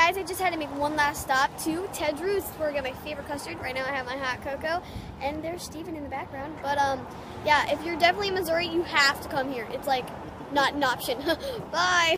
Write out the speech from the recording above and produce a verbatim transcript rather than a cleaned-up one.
guys, I just had to make one last stop to Ted Drew's where I get my favorite custard. Right now I have my hot cocoa, and there's Steven in the background. But um, yeah, if you're definitely in Missouri, you have to come here. It's like not an option. Bye.